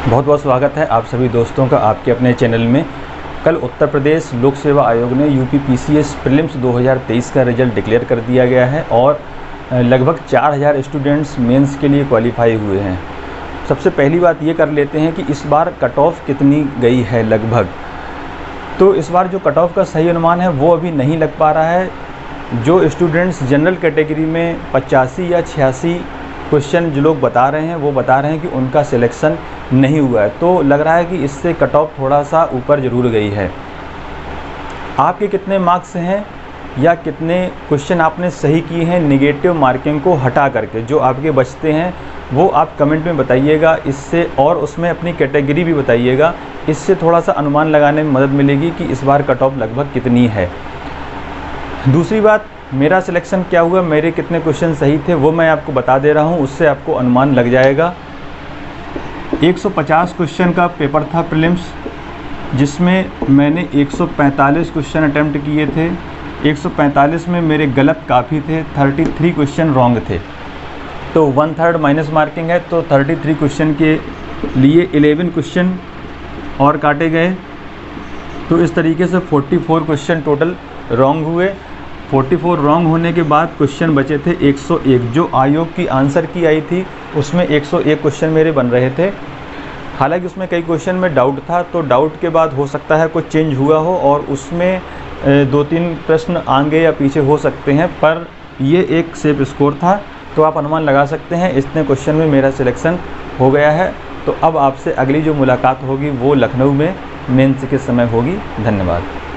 बहुत बहुत स्वागत है आप सभी दोस्तों का आपके अपने चैनल में। कल उत्तर प्रदेश लोक सेवा आयोग ने यूपी पीसीएस प्रीलिम्स 2023 का रिजल्ट डिक्लेयर कर दिया गया है और लगभग 4000 स्टूडेंट्स मेंस के लिए क्वालिफाई हुए हैं। सबसे पहली बात ये कर लेते हैं कि इस बार कट ऑफ कितनी गई है लगभग। तो इस बार जो कट ऑफ का सही अनुमान है वो अभी नहीं लग पा रहा है। जो स्टूडेंट्स जनरल कैटेगरी में 85 या 86 क्वेश्चन जो लोग बता रहे हैं वो बता रहे हैं कि उनका सिलेक्शन नहीं हुआ है, तो लग रहा है कि इससे कट ऑफ थोड़ा सा ऊपर ज़रूर गई है। आपके कितने मार्क्स हैं या कितने क्वेश्चन आपने सही किए हैं नेगेटिव मार्किंग को हटा करके, जो आपके बचते हैं वो आप कमेंट में बताइएगा इससे, और उसमें अपनी कैटेगरी भी बताइएगा। इससे थोड़ा सा अनुमान लगाने में मदद मिलेगी कि इस बार कट ऑफ लगभग कितनी है। दूसरी बात, मेरा सिलेक्शन क्या हुआ, मेरे कितने क्वेश्चन सही थे वो मैं आपको बता दे रहा हूँ, उससे आपको अनुमान लग जाएगा। 150 क्वेश्चन का पेपर था प्रीलिम्स, जिसमें मैंने 145 क्वेश्चन अटैम्प्ट किए थे। 145 में मेरे गलत काफ़ी थे, 33 क्वेश्चन रॉन्ग थे, तो 1/3 माइनस मार्किंग है। तो 33 क्वेश्चन के लिए 11 क्वेश्चन और काटे गए, तो इस तरीके से 44 क्वेश्चन टोटल रॉन्ग हुए। 44 रॉन्ग होने के बाद क्वेश्चन बचे थे 101, जो आयोग की आंसर की आई थी उसमें 101 क्वेश्चन मेरे बन रहे थे। हालांकि उसमें कई क्वेश्चन में डाउट था, तो डाउट के बाद हो सकता है कुछ चेंज हुआ हो और उसमें 2-3 प्रश्न आगे या पीछे हो सकते हैं, पर ये एक सेफ स्कोर था, तो आप अनुमान लगा सकते हैं इतने क्वेश्चन में मेरा सिलेक्शन हो गया है। तो अब आपसे अगली जो मुलाकात होगी वो लखनऊ में मेंस के समय होगी। धन्यवाद।